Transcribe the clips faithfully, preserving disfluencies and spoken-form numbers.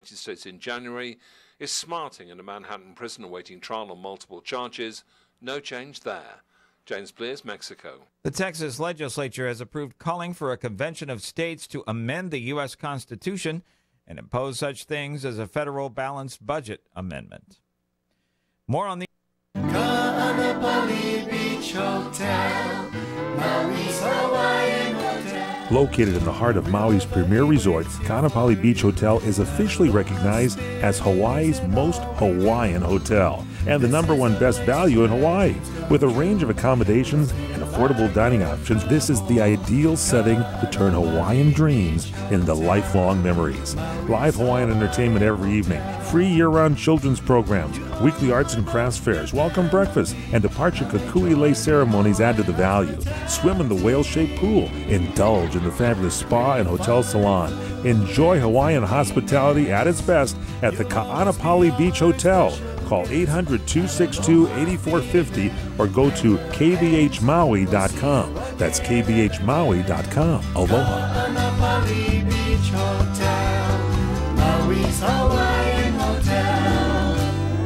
United States in January, is smarting in a Manhattan prison awaiting trial on multiple charges. No change there. James Blears, Mexico. The Texas legislature has approved calling for a convention of states to amend the U S Constitution and impose such things as a federal balanced budget amendment. More on the Ka'anapali Beach Hotel, Maui's Hawaiian Hotel. Located in the heart of Maui's premier resort, Ka'anapali Beach Hotel is officially recognized as Hawaii's most Hawaiian hotel and the number one best value in Hawaii. With a range of accommodations and affordable dining options, this is the ideal setting to turn Hawaiian dreams into lifelong memories. Live Hawaiian entertainment every evening, free year-round children's programs, weekly arts and crafts fairs, welcome breakfast, and departure kukui lei ceremonies add to the value. Swim in the whale-shaped pool, indulge in the fabulous spa and hotel salon. Enjoy Hawaiian hospitality at its best at the Ka'anapali Beach Hotel. Call eight hundred, two six two, eight four five zero or go to k b h maui dot com. That's k b h maui dot com. Aloha. Ka'anapali Beach Hotel, Maui's Hawaiian Hotel.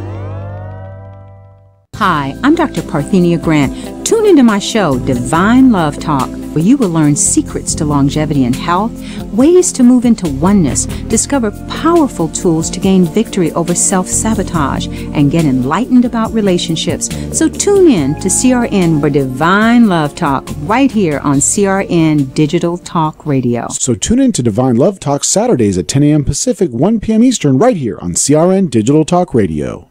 Hi, I'm Doctor Parthenia Grant. Tune into my show, Divine Love Talk, where you will learn secrets to longevity and health, ways to move into oneness, discover powerful tools to gain victory over self-sabotage, and get enlightened about relationships. So tune in to C R N for Divine Love Talk right here on C R N Digital Talk Radio. So tune in to Divine Love Talk Saturdays at ten a.m. Pacific, one p.m. Eastern right here on C R N Digital Talk Radio.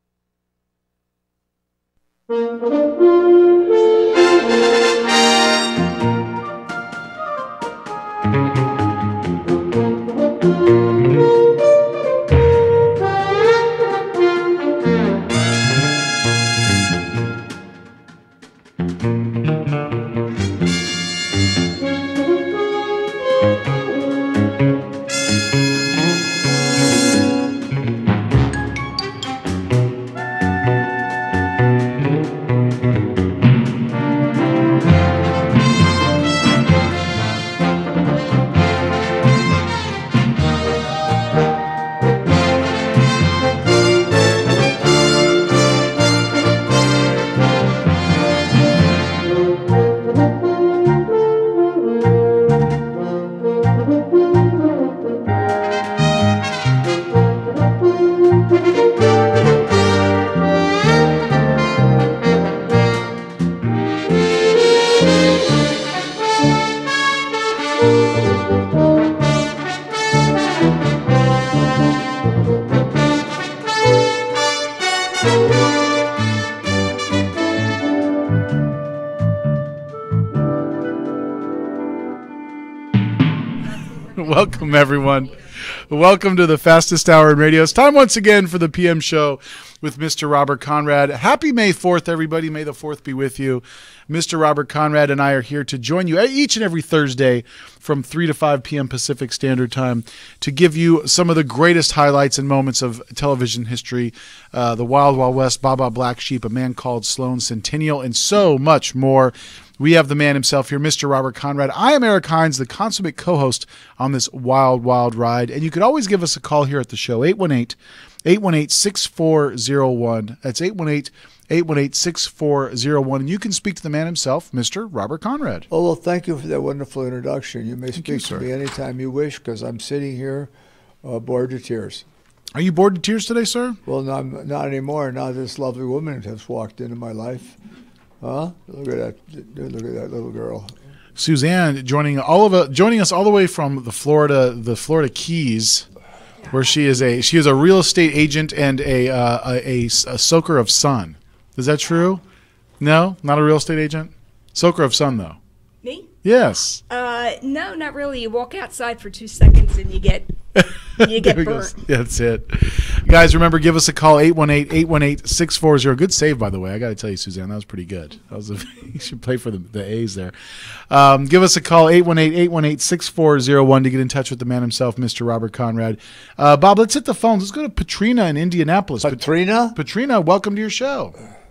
Welcome, everyone. Welcome to the fastest hour in radio. It's time once again for the P M show with Mister Robert Conrad. Happy May fourth, everybody. May the fourth be with you. Mister Robert Conrad and I are here to join you each and every Thursday from three to five p.m. Pacific Standard Time to give you some of the greatest highlights and moments of television history, uh, the Wild Wild West, Baba Black Sheep, A Man Called Sloan, Centennial, and so much more. We have the man himself here, Mister Robert Conrad. I am Eric Hines, the consummate co-host on this wild, wild ride. And you could always give us a call here at the show, eight one eight, eight one eight, six four zero one. That's eight one eight, eight one eight, six four zero one. And you can speak to the man himself, Mister Robert Conrad. Oh, well, thank you for that wonderful introduction. You may Thank speak you, to sir. me anytime you wish, because I'm sitting here uh, bored to tears. Are you bored to tears today, sir? Well, no, I'm not anymore. Now this lovely woman has walked into my life. Huh? Look at that! Look at that little girl. Suzanne joining all of us, joining us all the way from the Florida, the Florida Keys, where she is a she is a real estate agent and a uh, a, a, a soaker of sun. Is that true? No, not a real estate agent. Soaker of sun, though. Me? Yes. Uh, no, not really. You walk outside for two seconds and you get you get burnt. Yeah, that's it. Guys, remember, give us a call, eight one eight, eight one eight, six four zero. Good save, by the way. I got to tell you, Suzanne, that was pretty good. That was a, you should play for the, the A's there. Um, give us a call, eight one eight, eight one eight, six four zero one to get in touch with the man himself, Mister Robert Conrad. Uh, Bob, let's hit the phones. Let's go to Patrina in Indianapolis. Patrina? Patrina, welcome to your show.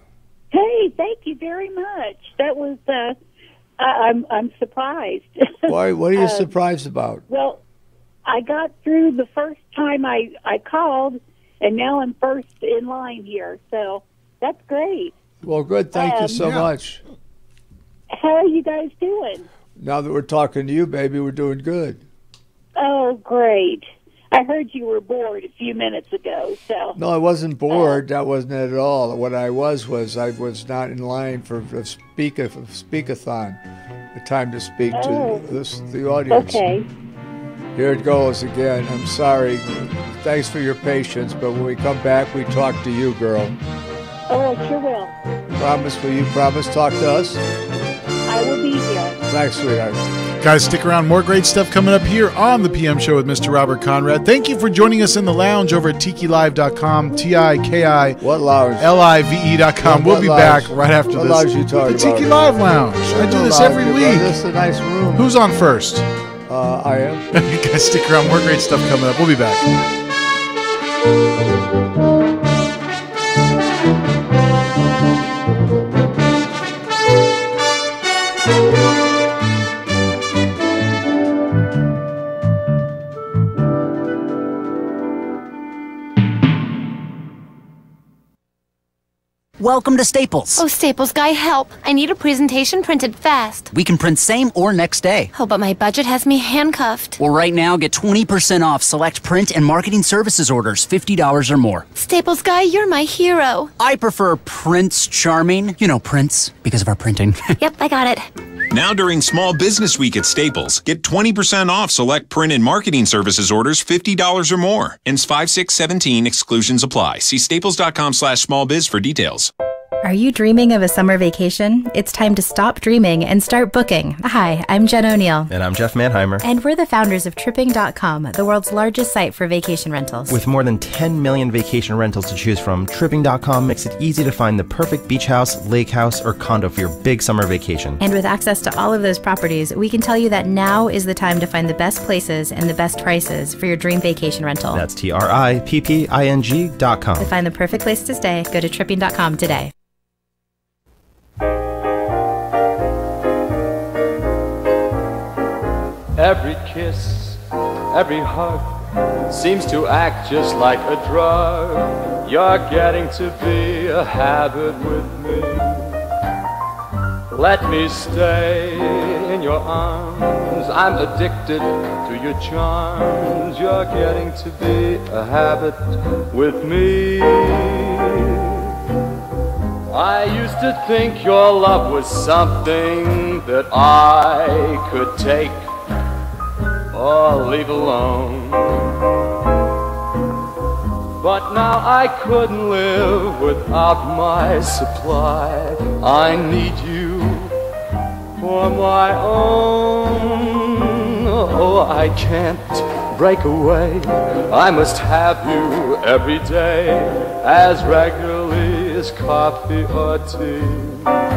Hey, thank you very much. That was, uh, I, I'm I'm surprised. Why? What are you Uh, surprised about? Well, I got through the first time I, I called, and now I'm first in line here. So that's great. Well, good. Thank Um, you so Yeah. much. How are you guys doing? Now that we're talking to you, baby, we're doing good. Oh, great. I heard you were bored a few minutes ago, so. No, I wasn't bored. That wasn't it at all. What I was was I was not in line for a speak a speakathon, the time to speak Oh. to this, the audience. Okay. Here it goes again. I'm sorry. Thanks for your patience, but when we come back, we talk to you, girl. Oh, I sure will. Promise? Will you promise talk to us? I will be here. Thanks, sweetheart. Guys, stick around. More great stuff coming up here on the P M Show with Mister Robert Conrad. Thank you for joining us in the lounge over at tiki live dot com, T I K I What lounge? L I V E dot com. What We'll be lounge? back right after What this. lounge you talking the Tiki about? Live Lounge. I do this Lounge, every brother. week. This is a nice room. Who's on first? Uh, I am. Guys, stick around. More great stuff coming up. We'll be back. Welcome to Staples. Oh, Staples guy, help. I need a presentation printed fast. We can print same or next day. Oh, but my budget has me handcuffed. Well, right now, get twenty percent off select print and marketing services orders, fifty dollars or more. Staples guy, you're my hero. I prefer Prince Charming. You know, Prince, because of our printing. Yep, I got it. Now during Small Business Week at Staples, get twenty percent off select print and marketing services orders fifty dollars or more. Ends five six seventeen, exclusions apply. See staples dot com slash small biz for details. Are you dreaming of a summer vacation? It's time to stop dreaming and start booking. Hi, I'm Jen O'Neill. And I'm Jeff Manheimer. And we're the founders of Tripping dot com, the world's largest site for vacation rentals. With more than ten million vacation rentals to choose from, Tripping dot com makes it easy to find the perfect beach house, lake house, or condo for your big summer vacation. And with access to all of those properties, we can tell you that now is the time to find the best places and the best prices for your dream vacation rental. That's T R I P P I N G dot com. To find the perfect place to stay, go to Tripping dot com today. Every kiss, every hug seems to act just like a drug. You're getting to be a habit with me. Let me stay in your arms. I'm addicted to your charms. You're getting to be a habit with me. I used to think your love was something that I could take or leave alone. But now I couldn't live without my supply. I need you for my own. Oh, I can't break away. I must have you every day, as regularly as coffee or tea.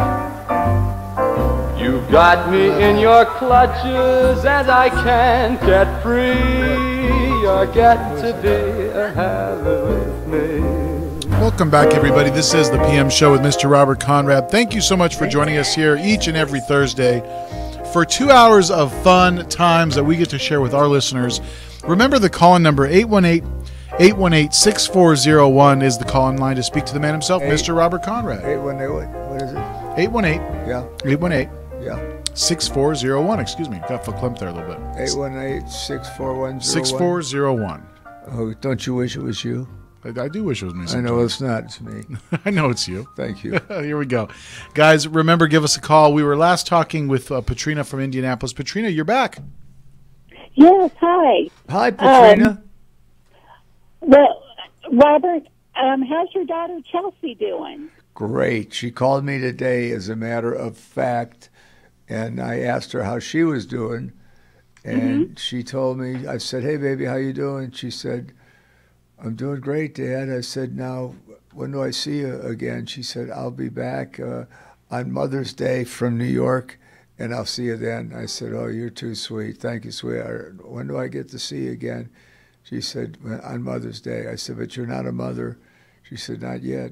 You've got me in your clutches and I can't get free. You're getting to be a habit with me. Welcome back, everybody. This is the P M Show with Mister Robert Conrad. Thank you so much for joining us here each and every Thursday for two hours of fun times that we get to share with our listeners. Remember the call-in number, eight one eight, eight one eight, six four zero one is the call-in line to speak to the man himself, Eight- Mister Robert Conrad. eight one eight, what, what is it? eight one eight, Yeah, eight one eight, yeah. six four zero one. Excuse me, got verklempt there a little bit. eight one eight, six four one zero one. six four zero one. Oh, don't you wish it was you? I, I do wish it was me I sometimes. know it's not. It's me. I know it's you. Thank you. Here we go. Guys, remember, give us a call. We were last talking with uh, Patrina from Indianapolis. Patrina, you're back. Yes, hi. Hi, Patrina. Um, well, Robert, um, how's your daughter Chelsea doing? Great. She called me today, as a matter of fact, and I asked her how she was doing, and Mm-hmm. she told me, I said, hey, baby, how you doing? She said, I'm doing great, Dad. I said, now, when do I see you again? She said, I'll be back uh, on Mother's Day from New York, and I'll see you then. I said, oh, you're too sweet. Thank you, sweetheart. When do I get to see you again? She said, on Mother's Day. I said, but you're not a mother. She said, not yet.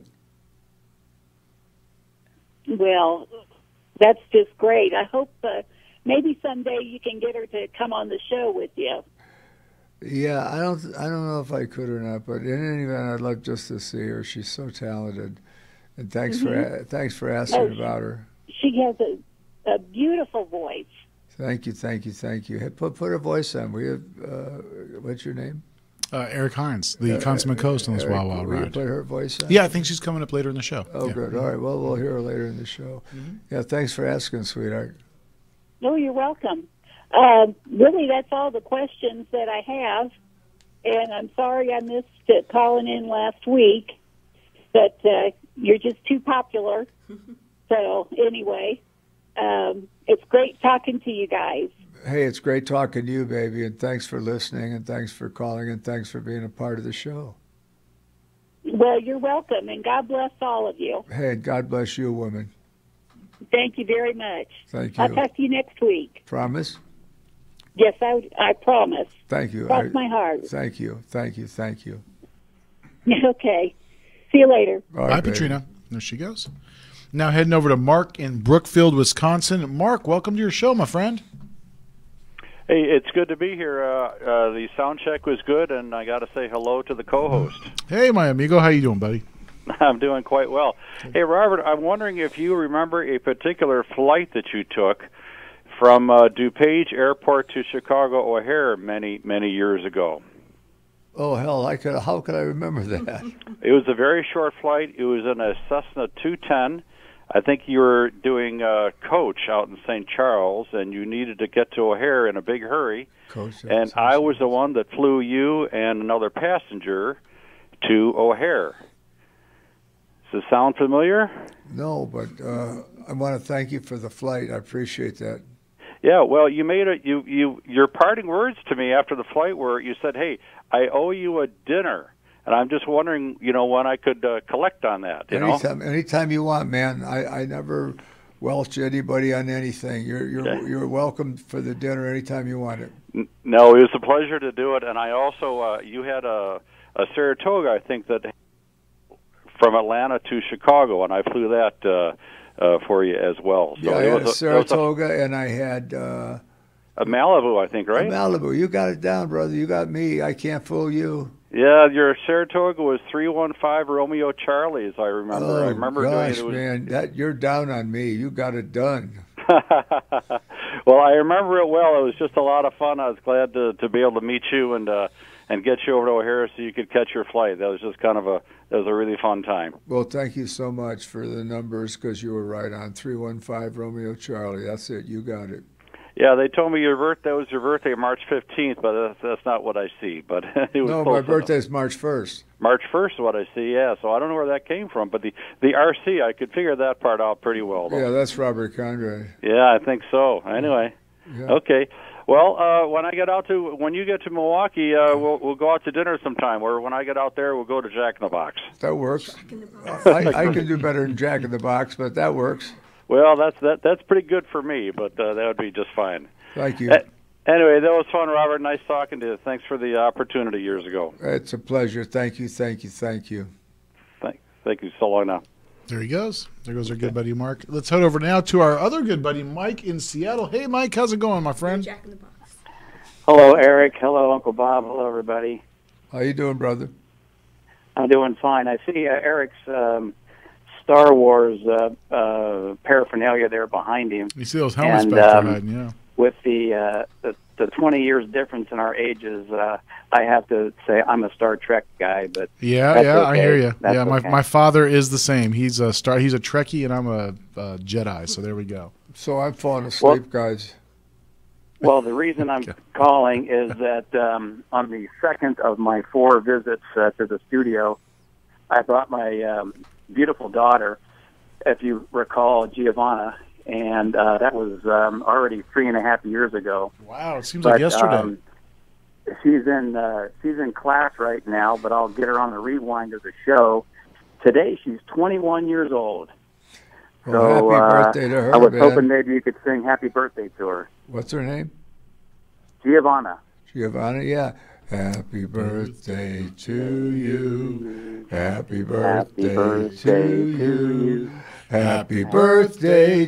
Well, that's just great. I hope uh, maybe someday you can get her to come on the show with you. Yeah, I don't I don't know if I could or not, but in any event, I'd love just to see her. She's so talented, and thanks Mhm. for thanks for asking Oh, about her. She has a, a beautiful voice. Thank you, thank you, thank you. Hey, put put a voice on. We have uh, what's your name? Uh, Eric Hines, the Uh, consummate coast on this Eric, Wow Wow will you ride. put her voice on? Yeah, I think she's coming up later in the show. Oh, Yeah. good. All right. Well, we'll hear her later in the show. Yeah, thanks for asking, sweetheart. No, you're welcome. Um, really, that's all the questions that I have. And I'm sorry I missed it calling in last week, but uh, you're just too popular. So anyway, um, it's great talking to you guys. Hey, it's great talking to you, baby, and thanks for listening, and thanks for calling, and thanks for being a part of the show. Well, you're welcome, and God bless all of you. Hey, and God bless you, woman. Thank you very much. Thank you. I'll talk to you next week. Promise? Yes, I, I promise. Thank you. Cross I- my heart. Thank you. Thank you. Thank you. Okay. See you later. All Bye, right, baby. Katrina. There she goes. Now heading over to Mark in Brookfield, Wisconsin. Mark, welcome to your show, my friend. Hey, it's good to be here. Uh, uh, the sound check was good, and I got to say hello to the co-host. Hey, my amigo. How you doing, buddy? I'm doing quite well. Hey, Robert, I'm wondering if you remember a particular flight that you took from uh, DuPage Airport to Chicago O'Hare many, many years ago. Oh, hell, I could. How could I remember that? It was a very short flight. It was in a Cessna two ten. I think you were doing uh, coach out in Saint Charles, and you needed to get to O'Hare in a big hurry. Coach. And I was the one that flew you and another passenger to O'Hare. Does it sound familiar? No, but uh, I want to thank you for the flight. I appreciate that. Yeah, well, you made a you you your parting words to me after the flight were you said, "Hey, I owe you a dinner," and I'm just wondering, you know, when I could uh, collect on that. You know, Anytime, anytime you want, man. I, I never welch anybody on anything. You're you're Okay. you're welcome for the dinner anytime you want it. N- no, it was a pleasure to do it, and I also uh, you had a a Saratoga, I think that from Atlanta to Chicago, and I flew that uh, uh, for you as well. So Yeah, I it had was a a, it was Saratoga and I had uh, a, a Malibu, I think, right? a Malibu. You got it down, brother. You got me. I can't fool you. Yeah, your Saratoga was three one five Romeo Charlie, as I remember. Oh I remember gosh, doing it. It was, man, that you're down on me. You got it done. well, I remember it well. It was just a lot of fun. I was glad to to be able to meet you and uh, and get you over to O'Hare so you could catch your flight. That was just kind of a that was a really fun time. Well, thank you so much for the numbers because you were right on three one five Romeo Charlie. That's it. You got it. Yeah, they told me your birthday was your birthday March fifteenth, but that's, that's not what I see. But it was No, close my enough. birthday's March first. March first is what I see. Yeah, so I don't know where that came from, but the the R C I could figure that part out pretty well. Though. Yeah, that's Robert Conrad. Yeah, I think so. Anyway, Yeah. okay. Well, uh, when I get out to when you get to Milwaukee, uh, we'll we'll go out to dinner sometime. Or when I get out there, we'll go to Jack in the Box. That works. I, I can do better than Jack in the Box, but that works. Well, that's that that's pretty good for me, but uh, that would be just fine. Thank you. Uh, anyway, that was fun, Robert. Nice talking to you. Thanks for the opportunity years ago. It's a pleasure. Thank you, thank you, thank you. Thank, thank you so long now. There he goes. There goes our good buddy Mark. Let's head over now to our other good buddy Mike in Seattle. Hey, Mike, how's it going, my friend? Hello, Eric. Hello, Uncle Bob. Hello, everybody. How you doing, brother? I'm doing fine. I see uh, Eric's um, Star Wars uh, uh, paraphernalia there behind him. You see those helmets and, back there um, hiding, yeah. With the, uh, the the twenty years difference in our ages, uh, I have to say I'm a Star Trek guy. But Yeah, that's yeah, I okay. hear you. That's yeah, my okay. my father is the same. He's a star. He's a Trekkie, and I'm a, a Jedi. So there we go. So I'm falling asleep, guys. Well, the reason I'm calling is that um, on the second of my four visits uh, to the studio, I brought my um, beautiful daughter, if you recall, Giovanna, and uh, that was um, already three and a half years ago. Wow, it seems But, like yesterday. um, she's in uh, she's in class right now, but I'll get her on the rewind of the show. Today she's twenty-one years old. Well, so happy uh, birthday to her, I was man. hoping maybe you could sing happy birthday to her. What's her name? Giovanna. Giovanna, yeah. Happy birthday to you. Happy birthday, birthday to you. Happy birthday,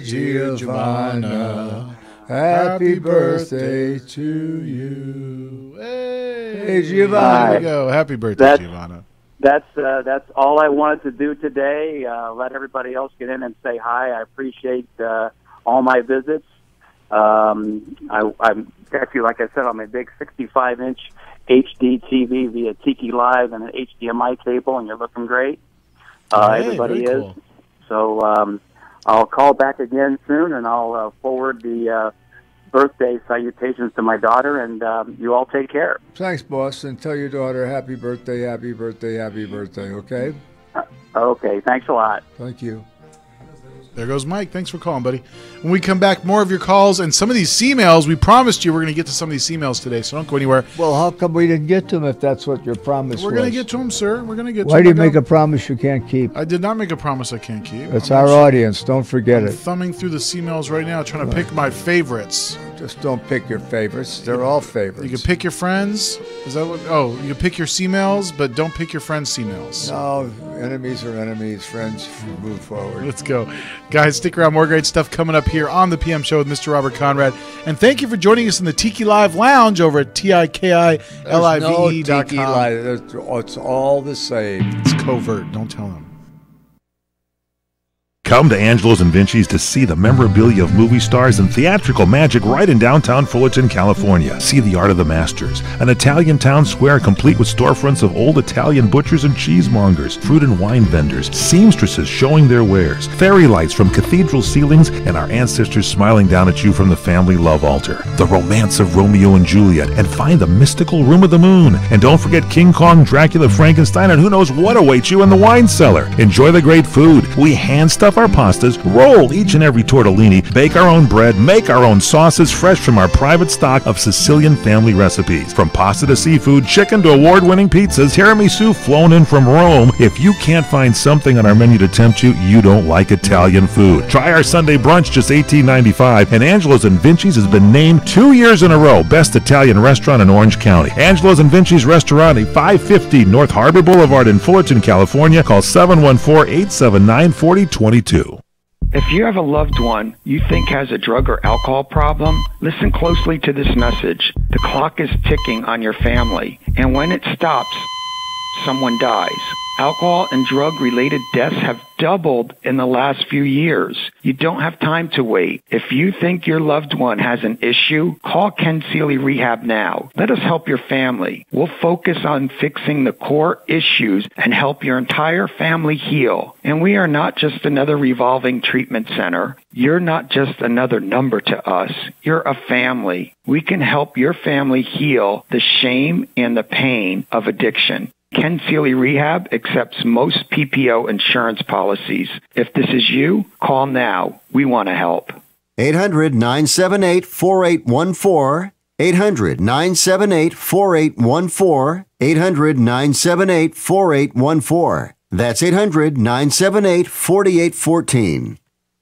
Giovanna. Happy birthday to you. Hey, Hey, Giovanna. There you go. Happy birthday, That's- Giovanna. That's uh, that's all I wanted to do today. Uh, let everybody else get in and say hi. I appreciate uh, all my visits. Um, I, I'm actually, like I said, on my big sixty-five inch H D T V via Tiki Live and an H D M I cable, and you're looking great. Uh, Hey, everybody very is. cool. So um, I'll call back again soon, and I'll uh, forward the uh, birthday salutations to my daughter, and um, you all take care. Thanks, boss, and tell your daughter happy birthday, happy birthday, happy birthday, okay? Okay, thanks a lot. Thank you. There goes Mike. Thanks for calling, buddy. When we come back, more of your calls and some of these emails. We promised you we're going to get to some of these emails today, so don't go anywhere. Well, how come we didn't get to them if that's what your promise We're was? going to get to them, sir. We're going to get to Why them. do you I make got- a promise you can't keep? I did not make a promise I can't keep. It's I'm our actually- audience. Don't forget I'm it. thumbing through the emails right now, trying to pick my favorites. Just don't pick your favorites. They're all favorites. You can pick your friends. Is that what? Oh, you can pick your C-mails, but don't pick your friends' C-mails. No, enemies are enemies. Friends, move forward. Let's go. Guys, stick around. More great stuff coming up here on the P M Show with Mister Robert Conrad. And thank you for joining us in the Tiki Live Lounge over at T I K I L I V E dot Tiki com. Live. It's- It's all the same. It's covert. Don't tell them. Come to Angelo's and Vinci's to see the memorabilia of movie stars and theatrical magic right in downtown Fullerton, California. See the art of the masters, an Italian town square complete with storefronts of old Italian butchers and cheesemongers, fruit and wine vendors, seamstresses showing their wares, fairy lights from cathedral ceilings, and our ancestors smiling down at you from the family love altar. The romance of Romeo and Juliet, and find the mystical Room of the Moon. And don't forget King Kong, Dracula, Frankenstein, and who knows what awaits you in the wine cellar. Enjoy the great food. We hand stuff our pastas, roll each and every tortellini, bake our own bread, make our own sauces fresh from our private stock of Sicilian family recipes. From pasta to seafood, chicken to award-winning pizzas, tiramisu flown in from Rome. If you can't find something on our menu to tempt you, you don't like Italian food. Try our Sunday brunch, just eighteen ninety-five, and Angelo's and Vinci's has been named two years in a row Best Italian Restaurant in Orange County. Angelo's and Vinci's Restaurant at five fifty North Harbor Boulevard in Fullerton, California. Call seven one four, eight seven nine, four zero two two. If you have a loved one you think has a drug or alcohol problem, listen closely to this message. The clock is ticking on your family, and when it stops, someone dies. Alcohol and drug-related deaths have doubled in the last few years. You don't have time to wait. If you think your loved one has an issue, call Ken Seeley Rehab now. Let us help your family. We'll focus on fixing the core issues and help your entire family heal. And we are not just another revolving treatment center. You're not just another number to us. You're a family. We can help your family heal the shame and the pain of addiction. Ken Seeley Rehab accepts most P P O insurance policies. If this is you, call now. We want to help. eight hundred, nine seven eight, four eight one four. eight hundred, nine seven eight, four eight one four. eight hundred, nine seven eight, four eight one four. That's eight hundred, nine seven eight, four eight one four.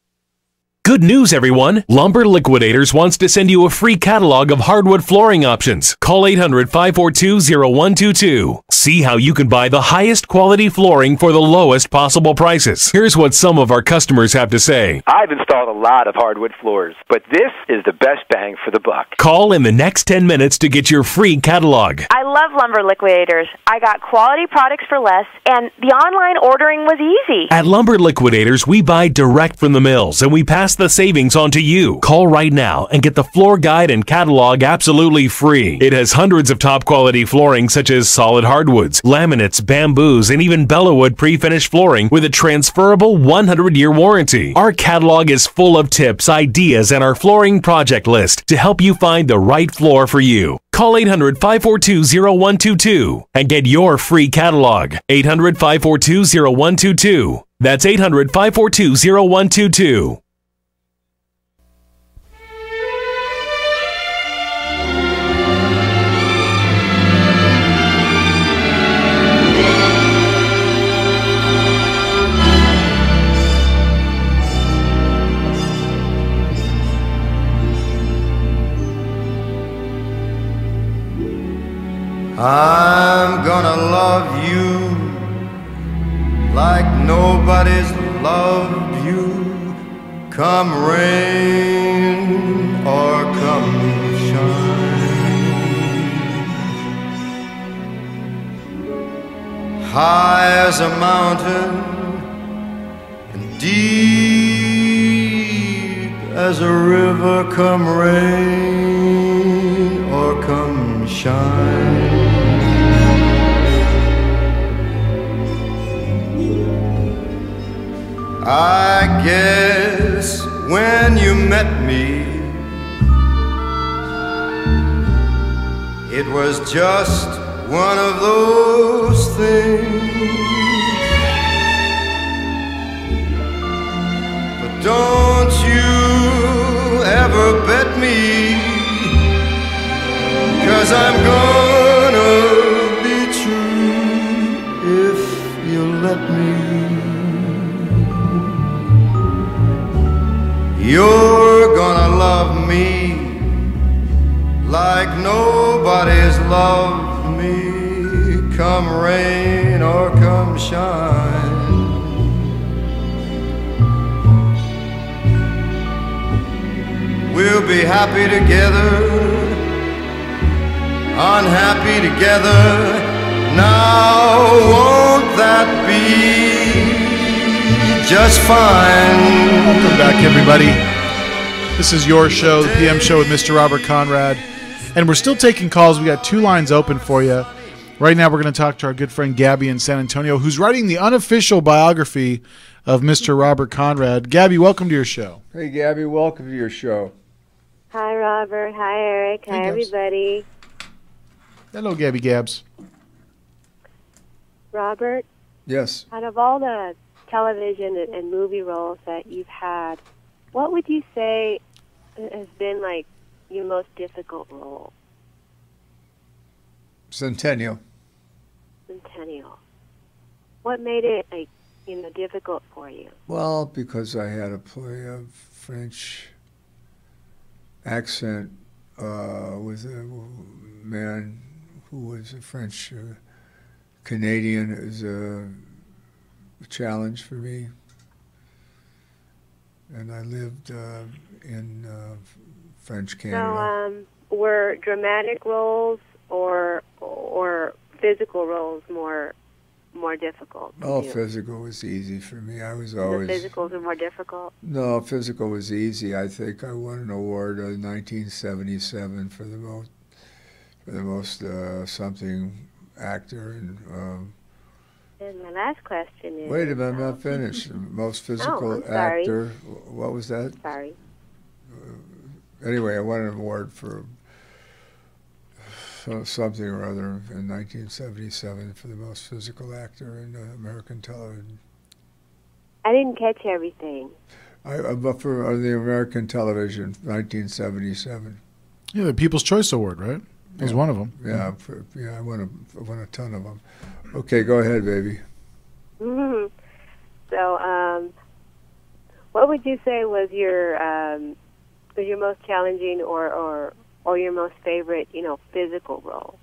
Good news, everyone! Lumber Liquidators wants to send you a free catalog of hardwood flooring options. Call eight hundred, five four two, zero one two two. See how you can buy the highest quality flooring for the lowest possible prices. Here's what some of our customers have to say. I've installed a lot of hardwood floors, but this is the best bang for the buck. Call in the next ten minutes to get your free catalog. I love Lumber Liquidators. I got quality products for less, and the online ordering was easy. At Lumber Liquidators, we buy direct from the mills, and we pass the savings on to you. Call right now and get the floor guide and catalog absolutely free. It has hundreds of top quality flooring such as solid hardwoods, laminates, bamboos, and even Bellawood pre-finished flooring with a transferable one hundred year warranty. Our catalog is full of tips, ideas, and our flooring project list to help you find the right floor for you. Call eight hundred, five four two, zero one two two and get your free catalog. eight hundred, five four two, zero one two two. That's eight hundred, five four two, zero one two two. I'm gonna love you like nobody's loved you. Come rain or come shine. high as a mountain and deep as a river, come rain or come shine. I guess when you met me, it was just one of those things. But don't you ever bet me, 'cause I'm gonna be true if you let me. You're gonna love me like nobody's loved me, come rain or come shine. We'll be happy together, unhappy together. Now won't that be just fine? Welcome back, everybody. This is your show, the P M Show with Mister Robert Conrad. And we're still taking calls. We got two lines open for you. Right now we're going to talk to our good friend Gabby in San Antonio, who's writing the unofficial biography of Mister Robert Conrad. Gabby, welcome to your show. Hey, Gabby, welcome to your show. Hi, Robert. Hi, Eric. Hey, Hi, Gabs. everybody. Hello, Gabby Gabs. Robert, Yes. out of all the television and, and movie roles that you've had, what would you say has been like your most difficult role? Centennial. Centennial. What made it like you know difficult for you? Well, because I had to play a French accent uh, with a man who was a French uh, Canadian. It was a challenge for me. And I lived uh, in uh, French Canada. So, um, were dramatic roles or or physical roles more more difficult? for Oh, you? physical was easy for me. I was The always... physicals are more difficult. No, physical was easy. I think I won an award in nineteen seventy-seven for the most for the most uh, something actor. And um, And my last question is... wait a minute, I'm not finished. Most physical I'm sorry. actor. What was that? Sorry. Anyway, I won an award for so- something or other in nineteen seventy-seven for the most physical actor in uh, American television. I didn't catch everything. I, uh, but for uh, the American television, nineteen seventy-seven. Yeah, the People's Choice Award, right? He's Yeah. one of them. Yeah, for, yeah, I won a, I won a ton of them. Okay, go ahead, baby. Mhm. So, um, what would you say was your um, was your most challenging or, or or your most favorite, you know, physical role?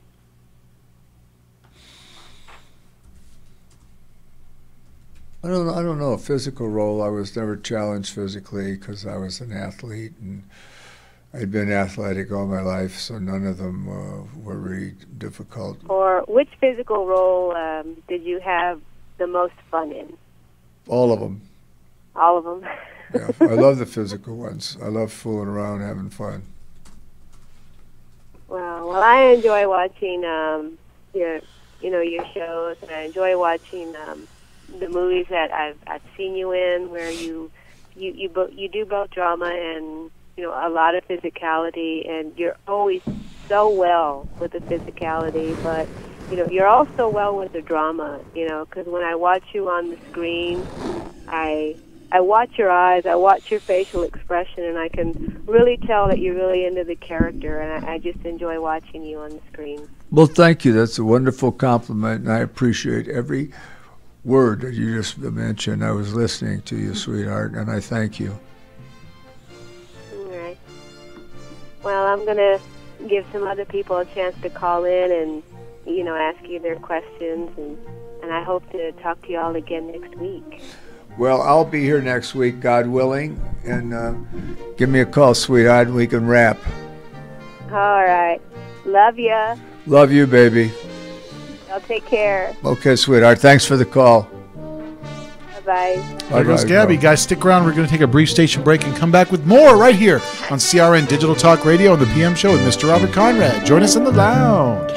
I don't, I don't know. A physical role, I was never challenged physically because I was an athlete and I'd been athletic all my life, so none of them uh, were really difficult. Or which physical role um, did you have the most fun in? All of them. All of them. Yeah, I love the physical ones. I love fooling around, having fun. Well, well, I enjoy watching um, your, you know, your shows, and I enjoy watching um, the movies that I've I've seen you in, where you you you bo- you do both drama and you know a lot of physicality, and you're always so well with the physicality, but you know you're also well with the drama. You know, because when I watch you on the screen, I. I watch your eyes, I watch your facial expression, and I can really tell that you're really into the character, and I, I just enjoy watching you on the screen. Well, thank you. That's a wonderful compliment, and I appreciate every word that you just mentioned. I was listening to you, sweetheart, and I thank you. All right. Well, I'm going to give some other people a chance to call in and, you know, ask you their questions, and, and I hope to talk to you all again next week. Well, I'll be here next week, God willing, and uh, give me a call, sweetheart, and we can wrap. All right. Love ya. Love you, baby. I'll take care. Okay, sweetheart. Thanks for the call. Bye-bye. There goes Bye-bye, Gabby. girl. Guys, stick around. We're going to take a brief station break and come back with more right here on C R N Digital Talk Radio on the P M Show with Mister Robert Conrad. Join us in the lounge.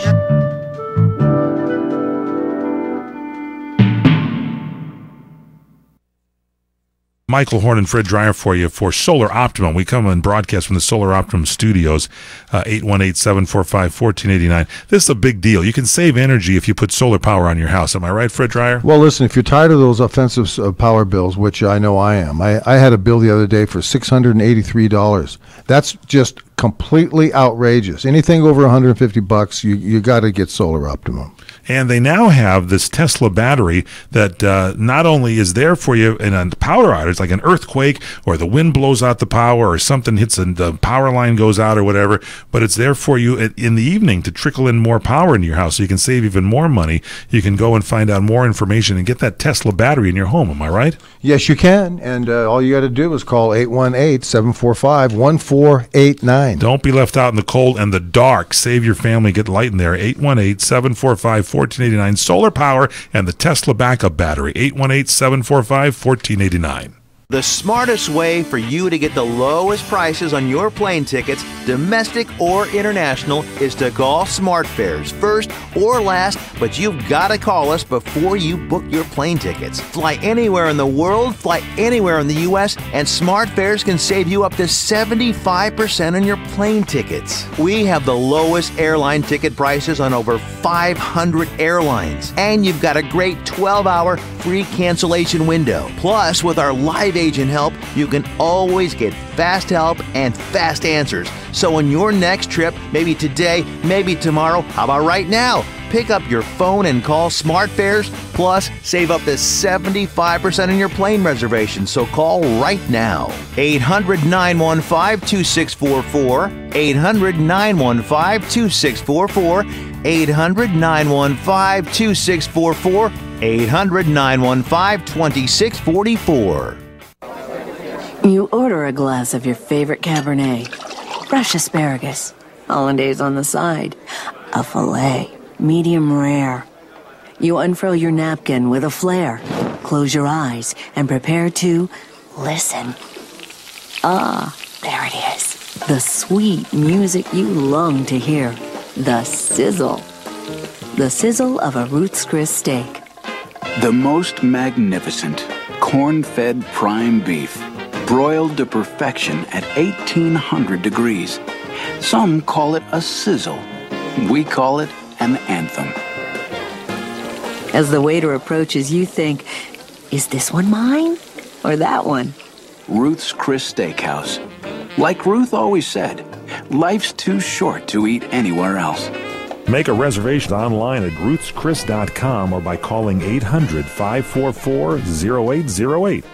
Michael Horn and Fred Dreyer for you for Solar Optimum. We come and broadcast from the Solar Optimum studios, uh, eight one eight, seven four five, one four eight nine. This is a big deal. You can save energy if you put solar power on your house. Am I right, Fred Dreyer? Well, listen, if you're tired of those offensive uh, power bills, which I know I am, I, I had a bill the other day for six hundred eighty-three dollars. That's just completely outrageous. Anything over one hundred fifty bucks, you, you got to get Solar Optimum. And they now have this Tesla battery that uh, not only is there for you in a power outage, like an earthquake or the wind blows out the power or something hits and the power line goes out or whatever, but it's there for you at, in the evening to trickle in more power into your house so you can save even more money. You can go and find out more information and get that Tesla battery in your home. Am I right? Yes, you can. And uh, all you got to do is call eight one eight, seven four five, one four eight nine. Don't be left out in the cold and the dark. Save your family. Get light in there. eight one eight, seven four five, one four eight nine. Solar power and the Tesla backup battery. eight one eight, seven four five, one four eight nine. The smartest way for you to get the lowest prices on your plane tickets, domestic or international, is to call SmartFares first or last, but you've got to call us before you book your plane tickets. Fly anywhere in the world, fly anywhere in the U S, and SmartFares can save you up to seventy-five percent on your plane tickets. We have the lowest airline ticket prices on over five hundred airlines, and you've got a great twelve hour free cancellation window. Plus, with our live agent help, you can always get fast help and fast answers. So on your next trip, maybe today, maybe tomorrow, how about right now? Pick up your phone and call SmartFares, plus save up to seventy-five percent on your plane reservation. So call right now. eight hundred, nine one five, two six four four, eight hundred, nine one five, two six four four, eight hundred, nine one five, two six four four, eight hundred, nine one five, two six four four. You order a glass of your favorite Cabernet, fresh asparagus, hollandaise on the side, a filet, medium rare. You unfurl your napkin with a flair, close your eyes, and prepare to listen. Ah, there it is. The sweet music you long to hear. The sizzle. The sizzle of a Ruth's Chris steak. The most magnificent corn-fed prime beef, broiled to perfection at eighteen hundred degrees. Some call it a sizzle. We call it an anthem. As the waiter approaches, you think, is this one mine or that one? Ruth's Chris Steakhouse. Like Ruth always said, life's too short to eat anywhere else. Make a reservation online at ruths chris dot com or by calling eight hundred, five four four, zero eight zero eight.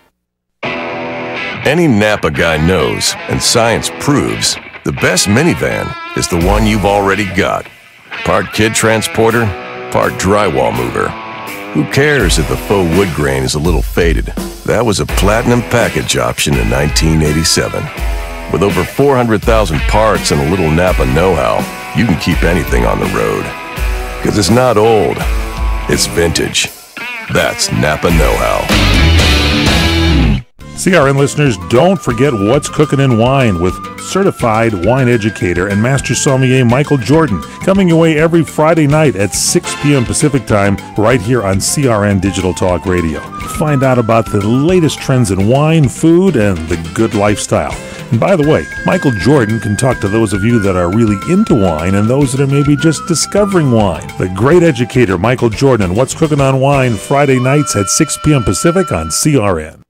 Any Napa guy knows, and science proves, the best minivan is the one you've already got. Part kid transporter, part drywall mover. Who cares if the faux wood grain is a little faded? That was a platinum package option in nineteen eighty-seven. With over four hundred thousand parts and a little Napa know-how, you can keep anything on the road. Because it's not old, it's vintage. That's Napa know-how. C R N listeners, don't forget What's Cooking in Wine with certified wine educator and master sommelier Michael Jordan, coming your way every Friday night at six p.m. Pacific Time right here on C R N Digital Talk Radio. Find out about the latest trends in wine, food, and the good lifestyle. And by the way, Michael Jordan can talk to those of you that are really into wine and those that are maybe just discovering wine. The great educator Michael Jordan, What's Cooking on Wine, Friday nights at six p.m. Pacific on C R N.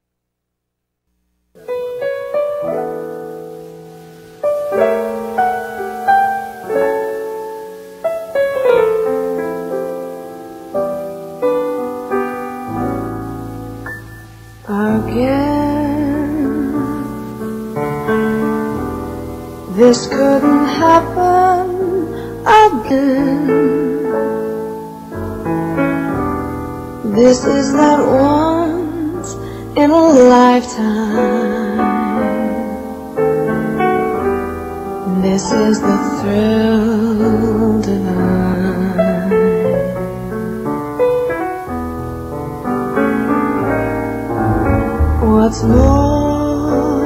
This couldn't happen again. This is that once in a lifetime. This is the thrill divine. what's more,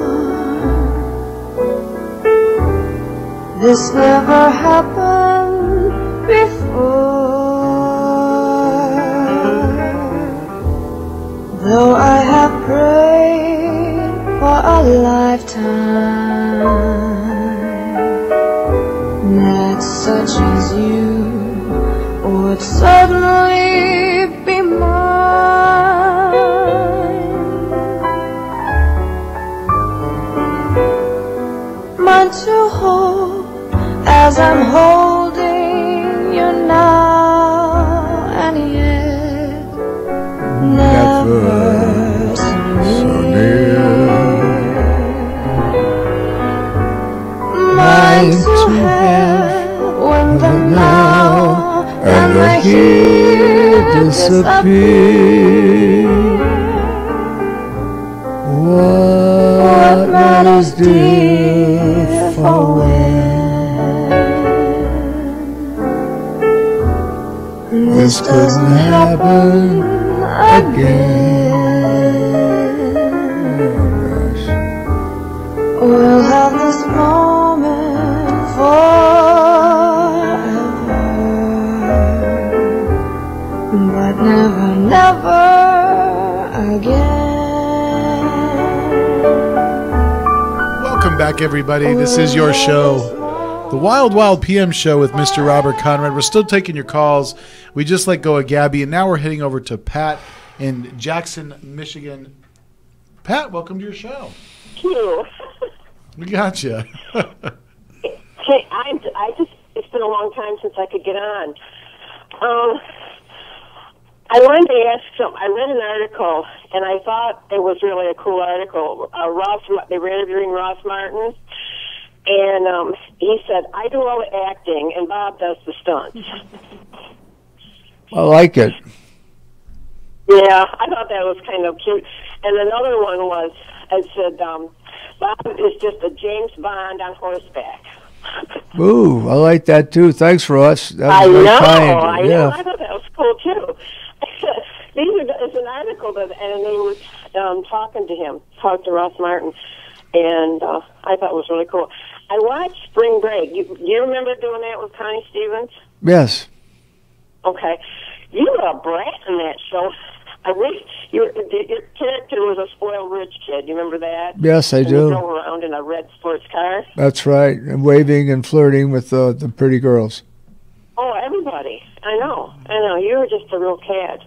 this never happened before. Though I have prayed for a lifetime that such as you would suddenly be mine, mine to hold as I'm holding you now, and yet never so near. Mine to have when the now and the here disappear. What matters, dear, for when this doesn't happen again? We'll have this moment forever, but never, never again. Welcome back, everybody. This is your show, the Wild Wild P M Show with Mister Robert Conrad. We're still taking your calls. We just let go of Gabby, and now we're heading over to Pat in Jackson, Michigan. Pat, welcome to your show. Thank you. We got you. Hey, I, I just, it's been a long time since I could get on. Um, I wanted to ask some, I read an article, and I thought it was really a cool article. Uh, Ross, they were interviewing Ross Martin, and um, he said, I do all the acting, and Bob does the stunts. I like it. Yeah, I thought that was kind of cute. And another one was, it said, um, Bob is just a James Bond on horseback. Ooh, I like that too. Thanks, Ross. That was I very know, kind. I yeah. know. I thought that was cool too. These are, it's an article that, and they were um, talking to him, talked to Ross Martin, and uh, I thought it was really cool. I watched Spring Break. You, do you remember doing that with Connie Stevens? Yes. Okay. You were a brat in that show. I wish your, your character was a spoiled rich kid. You remember that? Yes, I and do. You drove around in a red sports car. That's right. And waving and flirting with uh, the pretty girls. Oh, everybody. I know. I know. You were just a real cad.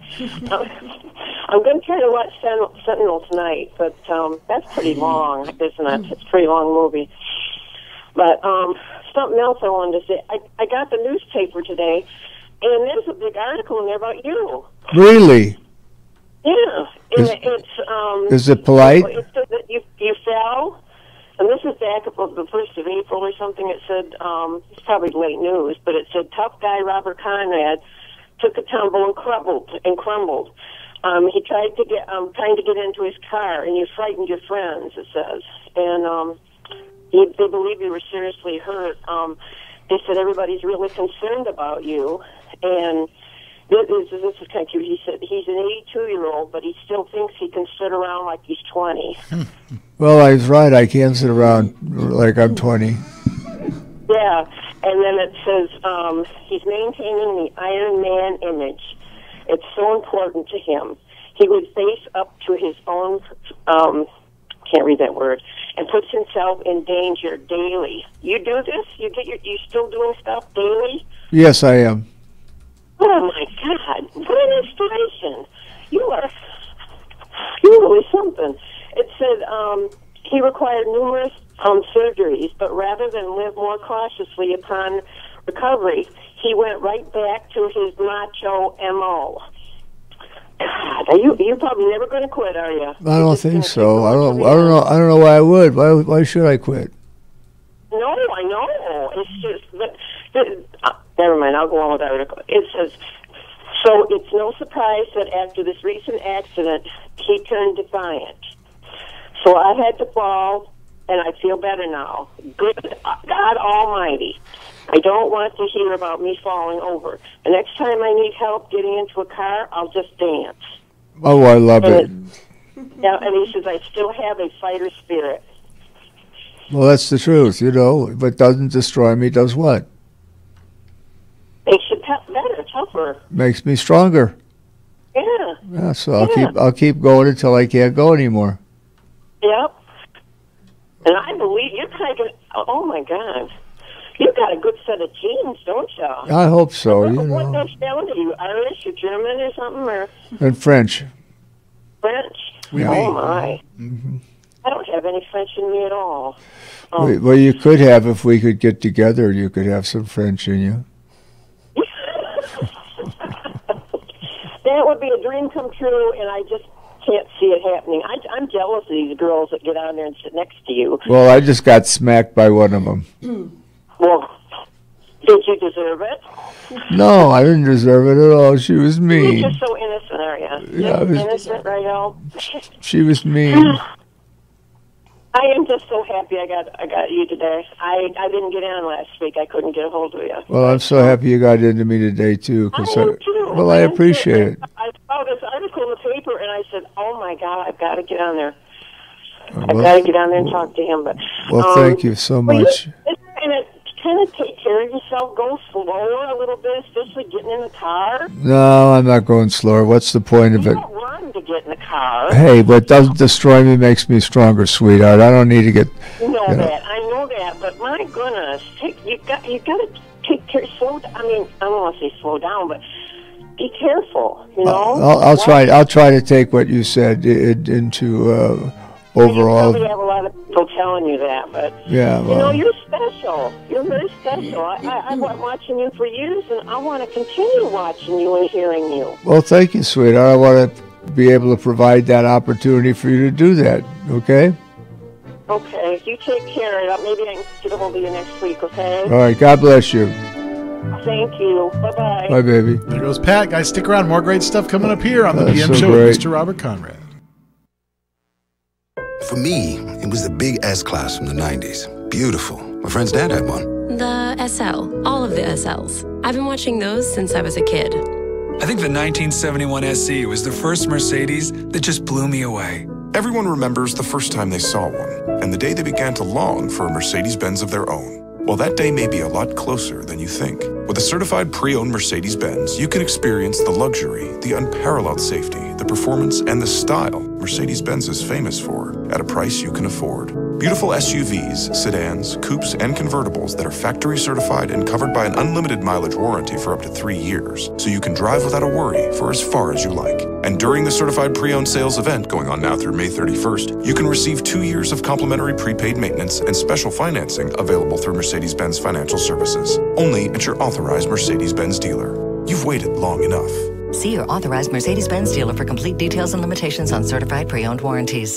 I'm going to try to watch Sen- Sentinel tonight, but um, that's pretty long, isn't it? It's a pretty long movie. But um, something else I wanted to say. I, I got the newspaper today, and there's a big article in there about you. Really? Yeah. And Is- it's, um, is it polite? It said that you, you fell. And this is back about the first of April or something. It said, um, it's probably late news, but it said, tough guy Robert Conrad took a tumble and crumbled. And crumbled. Um, he tried to get, um, trying to get into his car, and you frightened your friends, it says. And um, he, they believe you were seriously hurt. Um, they said everybody's really concerned about you. And this is, this is kind of cute. He said he's an eighty-two-year-old, but he still thinks he can sit around like he's twenty. Well, I was right. I can't sit around like I'm twenty. Yeah, and then it says um, he's maintaining the Iron Man image. It's so important to him. He would face up to his own, um, can't read that word, and puts himself in danger daily. You do this? You get your, you still doing stuff daily? Yes, I am. Oh my God! What an inspiration! You are, you're really something. It said um, he required numerous um, surgeries, but rather than live more cautiously upon recovery, he went right back to his macho M O. God, are you you're probably never going to quit, are you? I don't think so. I don't. I don't know. I don't know why I would. Why? Why should I quit? No, I know. It's just that. that uh, never mind. I'll go on with the article. It says, so it's no surprise that after this recent accident, he turned defiant. So I had to fall, and I feel better now. Good God Almighty. I don't want to hear about me falling over. The next time I need help getting into a car, I'll just dance. Oh, I love and it. Yeah, and he says, I still have a fighter spirit. Well, that's the truth, you know. What doesn't destroy me does what? Makes you t- better, tougher. Makes me stronger. Yeah. Yeah, so I'll Yeah. keep I'll keep going until I can't go anymore. Yep. And I believe you're kind of, oh my God. You've got a good set of genes, don't you? I hope so, what, you What know. nationality are you? Irish or German or something? Or And French. French? Oui, oh oui. my. Mm-hmm. I don't have any French in me at all. Oh. Well, well, you could have, if we could get together, you could have some French in you. That would be a dream come true, and I just can't see it happening. I, I'm jealous of these girls that get on there and sit next to you. Well, I just got smacked by one of them. Well, did you deserve it? No, I didn't deserve it at all. She was You're mean. just so innocent, are you? Yeah, I was- Innocent, right, Al? She was mean. I am just so happy I got I got you today. I I didn't get in last week. I couldn't get a hold of you. Well, I'm so happy you got into me today, too. Cause I I, am too. well, I am too. appreciate it. I saw this article in the paper, and I said, "Oh my God, I've got to get on there. I've well- got to get on there and talk to him." But Well, um, thank you so well, you- much. It's kind of kind of take care of yourself. Go slower a little bit, especially getting in the car. No, I'm not going slower. What's the point of You it? don't run to get in the car. Hey, what doesn't destroy me makes me stronger, sweetheart. I don't need to get. You know you know. that. I know that. But my goodness, take you got you got to take care. Slow. I mean, I don't want to say slow down, but be careful. You know. I'll, I'll try. I'll try to take what you said i- into uh, You overall. probably have a lot of people telling you that, but Yeah, you know, well. you're special. You're very special. I, I, I've been watching you for years, and I want to continue watching you and hearing you. Well, thank you, sweetheart. I want to be able to provide that opportunity for you to do that. Okay. Okay, you take care. Uh, Maybe I can get a hold of you next week. Okay. All right. God bless you. Thank you. Bye bye. Bye, baby. There goes Pat. Guys, stick around. More great stuff coming up here on the That's P M so Show great. with Mister Robert Conrad. For me, it was the big S-Class from the nineties. Beautiful. My friend's dad had one. The S L. All of the S Ls. I've been watching those since I was a kid. I think the nineteen seventy-one S C was the first Mercedes that just blew me away. Everyone remembers the first time they saw one, and the day they began to long for a Mercedes-Benz of their own. Well, that day may be a lot closer than you think. With a certified pre-owned Mercedes-Benz, you can experience the luxury, the unparalleled safety, the performance, and the style Mercedes-Benz is famous for at a price you can afford. Beautiful S U Vs, sedans, coupes, and convertibles that are factory certified and covered by an unlimited mileage warranty for up to three years, so you can drive without a worry for as far as you like. And during the certified pre-owned sales event going on now through May thirty-first, you can receive two years of complimentary prepaid maintenance and special financing available through Mercedes-Benz Financial Services, only at your authorized Mercedes-Benz dealer. You've waited long enough. See your authorized Mercedes-Benz dealer for complete details and limitations on certified pre-owned warranties.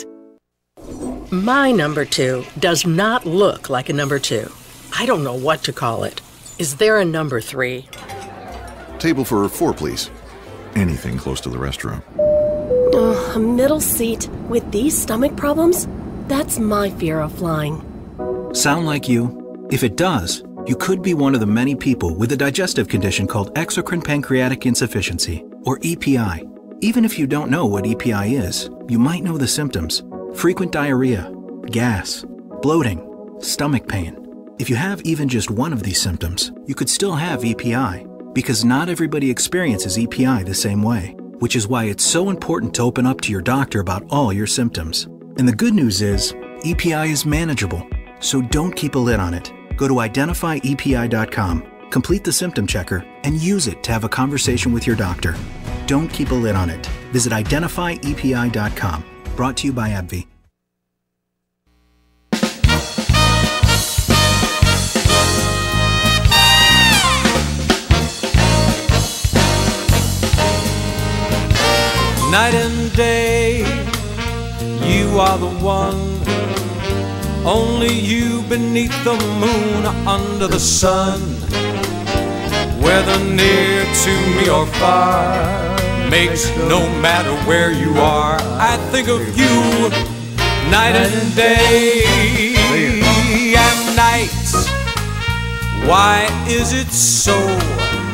My number two does not look like a number two. I don't know what to call it. Is there a number three? Table for four, please. Anything close to the restroom. Oh, a middle seat with these stomach problems? That's my fear of flying. Sound like you? If it does, you could be one of the many people with a digestive condition called exocrine pancreatic insufficiency, or E P I. Even if you don't know what E P I is, you might know the symptoms. Frequent diarrhea, gas, bloating, stomach pain. If you have even just one of these symptoms, you could still have E P I, because not everybody experiences E P I the same way, which is why it's so important to open up to your doctor about all your symptoms. And the good news is, E P I is manageable, so don't keep a lid on it. Go to identify E P I dot com, complete the symptom checker, and use it to have a conversation with your doctor. Don't keep a lid on it. Visit identify E P I dot com. Brought to you by AbbVie. Night and day, you are the one. Only you beneath the moon, under the sun. Whether near to me or far, makes no matter where you are. I think of you night and day and night. Why is it so?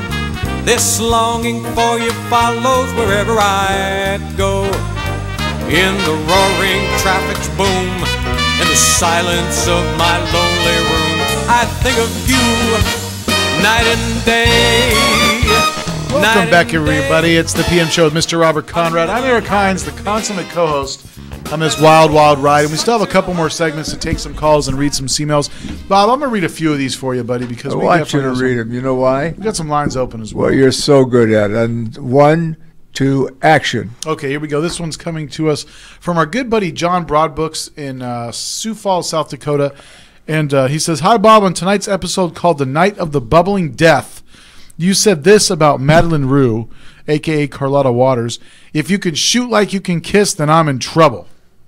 This longing for you follows wherever I go. in the roaring traffic's boom, in the silence of my lonely room, I think of you night and day. Welcome back, everybody. It's the P M Show with Mister Robert Conrad. I'm Eric Hines, the consummate co-host on this wild, wild ride. And we still have a couple more segments to take some calls and read some emails. Bob, I'm going to read a few of these for you, buddy, because I we want you to definitely- read them. You know why? We got some lines open as well. Well, you're so good at it. And one, two, action. Okay, here we go. This one's coming to us from our good buddy John Broadbooks in uh, Sioux Falls, South Dakota. And uh, he says, "Hi, Bob. On tonight's episode called The Night of the Bubbling Death, you said this about Madeline Rue, a k a. Carlotta Waters. If you can shoot like you can kiss, then I'm in trouble."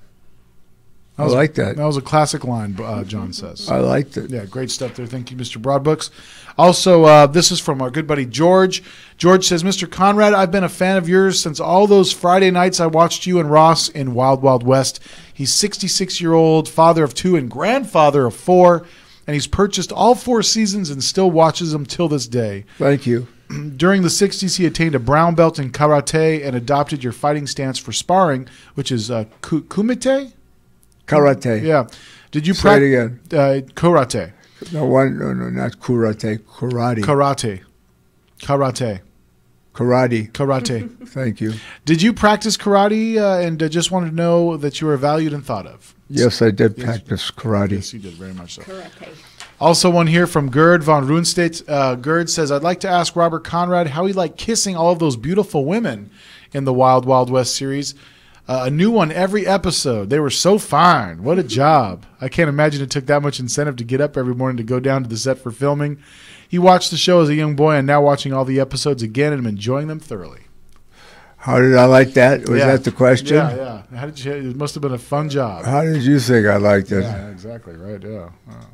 I like that. That was a classic line, uh, John says. I liked it. Yeah, great stuff there. Thank you, Mister Broadbooks. Also, uh, this is from our good buddy George. George says, "Mister Conrad, I've been a fan of yours since all those Friday nights I watched you and Ross in Wild Wild West. He's sixty-six-year-old, father of two and grandfather of four, and he's purchased all four seasons and still watches them till this day. Thank you. During the sixties, he attained a brown belt in karate and adopted your fighting stance for sparring, which is uh, ku- kumite? Karate. Yeah. Did you Say it practice again. uh, karate? No, one, no, no, not karate. Karate. Karate. Karate. Karate. Karate. Thank you. Did you practice karate uh, and uh, just wanted to know that you were valued and thought of? Yes, I did Yes. practice karate. Yes, you did very much so. Also, one here from Gerd von Runstedt. Uh, Gerd says, "I'd like to ask Robert Conrad how he liked kissing all of those beautiful women in the Wild Wild West series. Uh, a new one every episode. They were so fine. What a job. I can't imagine it took that much incentive to get up every morning to go down to the set for filming. He watched the show as a young boy and now watching all the episodes again and I'm enjoying them thoroughly." How did I like that? Was Yeah. that the question? Yeah, yeah. How did you? It must have been a fun job. How did you think I liked it? Yeah, exactly right. Yeah.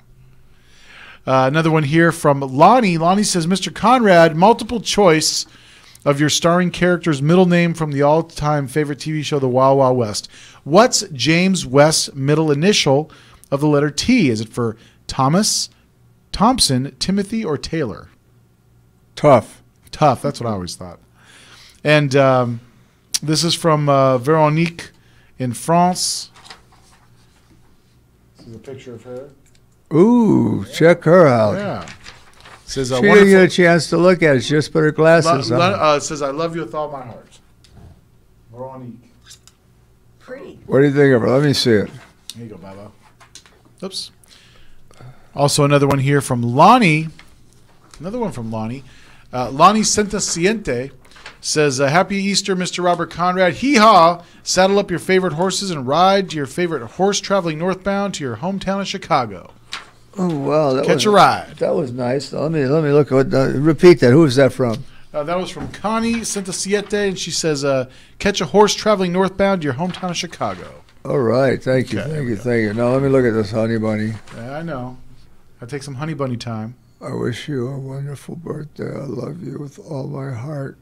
Uh, another one here from Lonnie. Lonnie says, "Mister Conrad, multiple choice of your starring character's middle name from the all-time favorite T V show, The Wild Wild West. What's James West's middle initial of the letter T? Is it for Thomas, Thompson, Timothy, or Taylor?" Tough. Tough. That's what I always thought. And um, this is from uh, Veronique in France. This is a picture of her. Ooh, check her out. Yeah. It says, uh, She didn't get a chance to look at it. She just put her glasses Lo- lo- on. uh, it says, "I love you with all my heart." Veronique. Pretty. What do you think of her? Let me see it. Here you go, Baba. Oops. Also, another one here from Lonnie. Another one from Lonnie. Uh, Lonnie Sentaciente says, uh, "Happy Easter, Mister Robert Conrad. Hee-haw. Saddle up your favorite horses and ride to your favorite horse traveling northbound to your hometown of Chicago. Oh wow! That Catch was, a ride." That was nice. Let me let me look at. Uh, repeat that. Who is that from? Uh, that was from Connie Sentaciente, and she says, uh, "Catch a horse traveling northbound to your hometown of Chicago." All right. Thank you. Okay, thank you. Thank you. Now let me look at this honey bunny. Yeah, I know. I take some honey bunny time. I wish you a wonderful birthday. I love you with all my heart.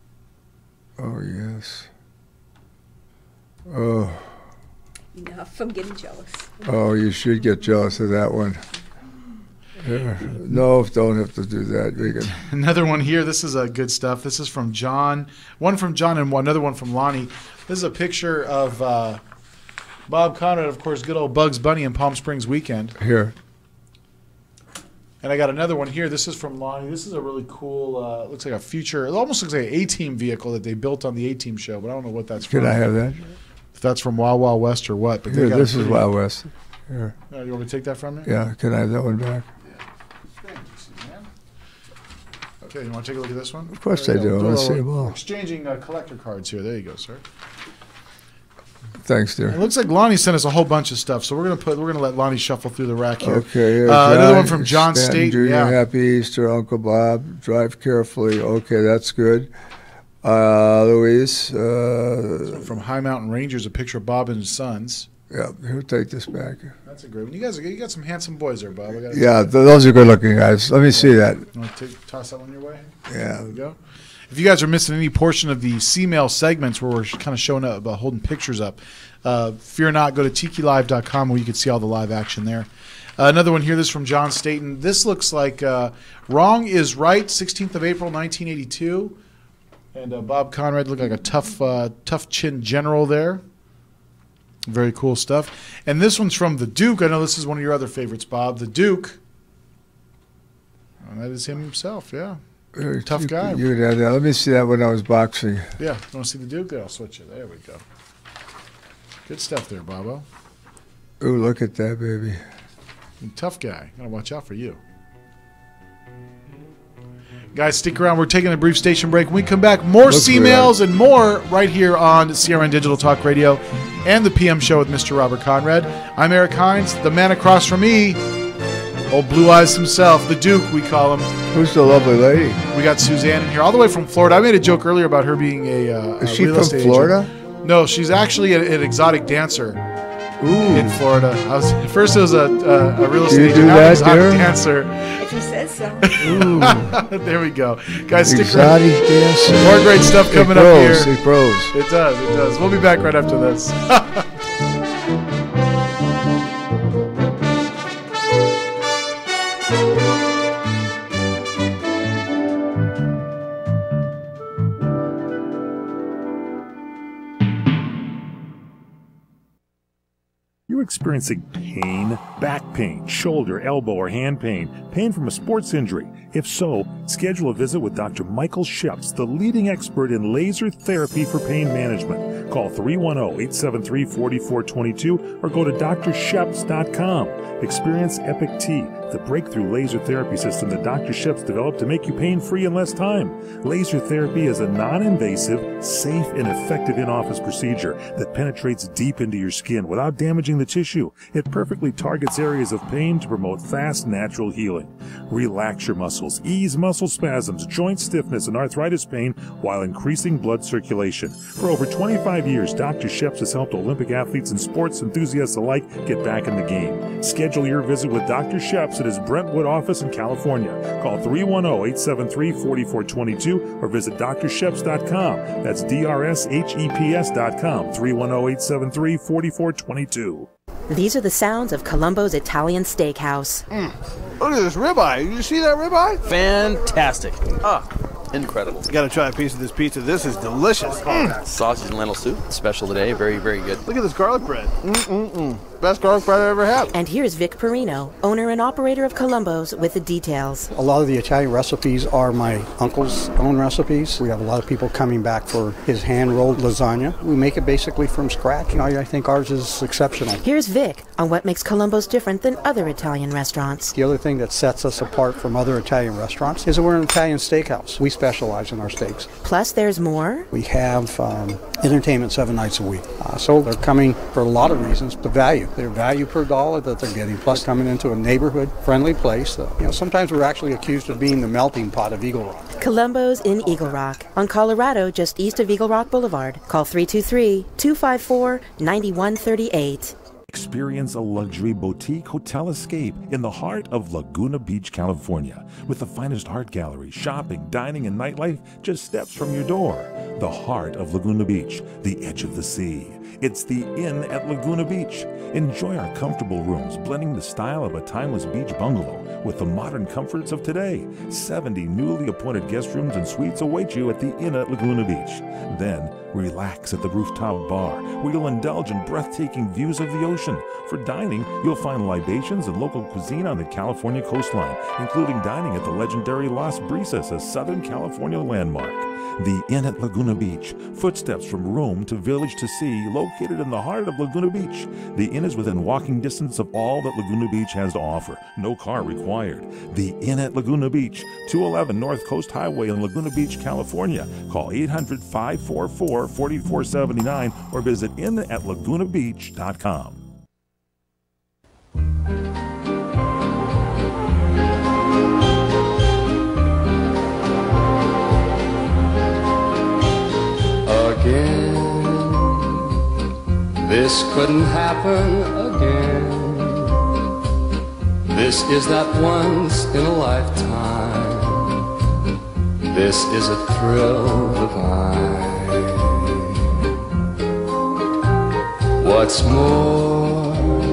Oh yes. Oh. Enough. I'm getting jealous. Oh, you should get jealous of that one. Yeah. No, don't have to do that, Vegan. Another one here. This is uh, good stuff. This is from John. One from John and one, another one from Lonnie. This is a picture of uh, Bob Conrad, of course, good old Bugs Bunny in Palm Springs weekend. Here. And I got another one here. This is from Lonnie. This is a really cool, uh, looks like a future, it almost looks like an A-Team vehicle that they built on the A-Team show, but I don't know what that's Can from. I have that? If that's from Wild Wild West or what. But they Here, got this a is pretty- Wild West. Here. Uh, you want me to take that from you? Yeah, can I have that one back? Thank you, Suzanne. Okay, you want to take a look at this one? Of course There I you go. do. Do a Let's see little them all. Exchanging uh, collector cards here. There you go, sir. Thanks, dear. It looks like Lonnie sent us a whole bunch of stuff, so we're gonna put we're gonna let Lonnie shuffle through the rack here. Okay. Here, uh, another John one from John Stanton State. Junior Yeah. Happy Easter, Uncle Bob. Drive carefully. Okay, that's good. Uh, Louise. Uh, From High Mountain Rangers, a picture of Bob and his sons. Yeah, here, take this back. That's a great one. You guys, you got some handsome boys there, Bob. I gotta Yeah, say. th- those are good-looking guys. Let me see that. You want to take, toss that one your way? Yeah. There we go. If you guys are missing any portion of the C-Mail segments where we're kind of showing up, uh, holding pictures up, uh, fear not, go to tiki live dot com where you can see all the live action there. Uh, another one here, this is from John Staten. This looks like uh, Wrong is Right, sixteenth of April, nineteen eighty-two. And uh, Bob Conrad looked like a tough, uh, tough chin general there. Very cool stuff. And this one's from the Duke. I know this is one of your other favorites, Bob. The Duke. And that is him himself, yeah. Uh, Tough you, guy. You had that. Let me see that when I was boxing. Yeah. You want to see the Duke? There, I'll switch it. There we go. Good stuff there, Bobo. Ooh, look at that, baby. Tough guy. Gotta watch out for you. Guys, stick around. We're taking a brief station break. When we come back, more Look C-mails and more right here on C R N Digital Talk Radio and the P M Show with Mister Robert Conrad. I'm Eric Hines. The man across from me, old Blue Eyes himself, the Duke, we call him. Who's the lovely lady? We got Suzanne in here, all the way from Florida. I made a joke earlier about her being a, uh, Is a she real from estate Florida? agent. No, she's actually an, an exotic dancer. Ooh. In Florida. I was, at first it was a, a, a real Do you estate do agent, now an that, exotic dear? dancer. If he says so. There we go. Guys, stick around. Exotic dancer. More great stuff coming it up grows, here. It grows. It does, it does. We'll be back right after this. You're experiencing pain, back pain, shoulder, elbow, or hand pain, pain from a sports injury. If so, schedule a visit with Doctor Michael Sheps, the leading expert in laser therapy for pain management. Call three one zero, eight seven three, four four two two or go to D R sheps dot com. Experience Epic T, the breakthrough laser therapy system that Doctor Sheps developed to make you pain-free in less time. Laser therapy is a non-invasive, safe, and effective in-office procedure that penetrates deep into your skin without damaging the tissue. It perfectly targets areas of pain to promote fast, natural healing. Relax your muscles, ease muscle spasms, joint stiffness, and arthritis pain while increasing blood circulation. For over twenty-five years, Doctor Sheps has helped Olympic athletes and sports enthusiasts alike get back in the game. Schedule your visit with Doctor Sheps at his Brentwood office in California. Call three one zero, eight seven three, four four two two or visit D R sheps dot com. That's D R S H E P S dot com, three one zero, eight seven three, four four two two. These are the sounds of Columbo's Italian Steakhouse. Mm. Look at this ribeye. Did you see that ribeye? Fantastic. Ah, incredible. You gotta try a piece of this pizza. This is delicious. Mm. Sausage and lentil soup, special today. Very, very good. Look at this garlic bread. Mm-mm-mm. Best garlic bread I ever had. And here's Vic Perino, owner and operator of Columbo's, with the details. A lot of the Italian recipes are my uncle's own recipes. We have a lot of people coming back for his hand-rolled lasagna. We make it basically from scratch. You know, I think ours is exceptional. Here's Vic on what makes Columbo's different than other Italian restaurants. The other thing that sets us apart from other Italian restaurants is that we're an Italian steakhouse. We specialize in our steaks. Plus, there's more. We have um, entertainment seven nights a week. Uh, so they're coming for a lot of reasons. The value. Their value per dollar that they're getting, plus coming into a neighborhood-friendly place. That, you know, sometimes we're actually accused of being the melting pot of Eagle Rock. Columbo's in Eagle Rock, on Colorado, just east of Eagle Rock Boulevard. Call three two three, two five four, nine one three eight. Experience a luxury boutique hotel escape in the heart of Laguna Beach, California, with the finest art gallery, shopping, dining, and nightlife just steps from your door. The heart of Laguna Beach, the edge of the sea. It's the Inn at Laguna Beach. Enjoy our comfortable rooms, blending the style of a timeless beach bungalow with the modern comforts of today. seventy newly appointed guest rooms and suites await you at the Inn at Laguna Beach. Then, relax at the rooftop bar, where you'll indulge in breathtaking views of the ocean. For dining, you'll find libations and local cuisine on the California coastline, including dining at the legendary Las Brisas, a Southern California landmark. The Inn at Laguna Beach, footsteps from room to village to sea, located in the heart of Laguna Beach. The Inn is within walking distance of all that Laguna Beach has to offer. No car required. The Inn at Laguna Beach, two eleven North Coast Highway in Laguna Beach, California. Call eight hundred, five four four, four four seven nine or visit inn at laguna beach dot com. Again, this couldn't happen again. This is not once in a lifetime. This is a thrill divine. What's more,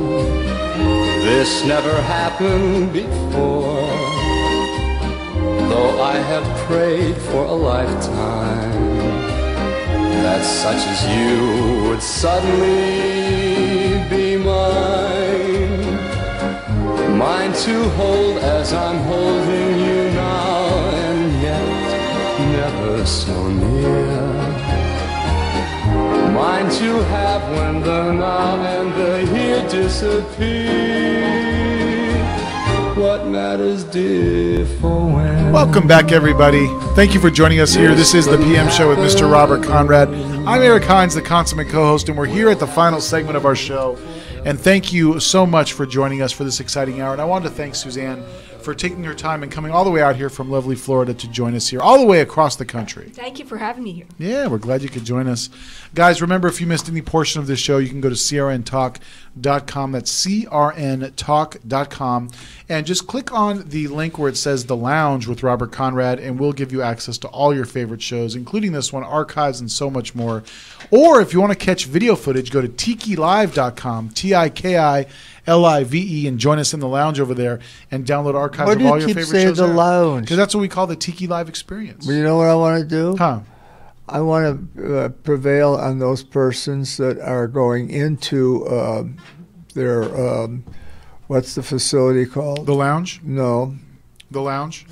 this never happened before. Though I have prayed for a lifetime that such as you would suddenly to hold as I'm holding you now, and yet never so near. Mine to have when the now and the here disappear. What matters, dear, for when... Welcome back, everybody. Thank you for joining us here. This is the P M Show with Mister Robert Conrad. I'm Eric Hines, the consummate co-host, and we're here at the final segment of our show. And thank you so much for joining us for this exciting hour. And I wanted to thank Suzanne for taking her time and coming all the way out here from lovely Florida to join us here, all the way across the country. Thank you for having me here. Yeah, we're glad you could join us. Guys, remember, if you missed any portion of this show, you can go to C R N talk dot com. That's C R N talk dot com. And just click on the link where it says The Lounge with Robert Conrad, and we'll give you access to all your favorite shows, including this one, archives, and so much more. Or if you want to catch video footage, go to tiki live dot com, T I K I L I V E, and join us in the lounge over there and download archives Why of do you all your keep favorite saying shows. the there. lounge? Because that's what we call the Tiki Live experience. Well, you know what I want to do? Huh? I want to uh, prevail on those persons that are going into uh, their, um, what's the facility called? The lounge? No. The lounge?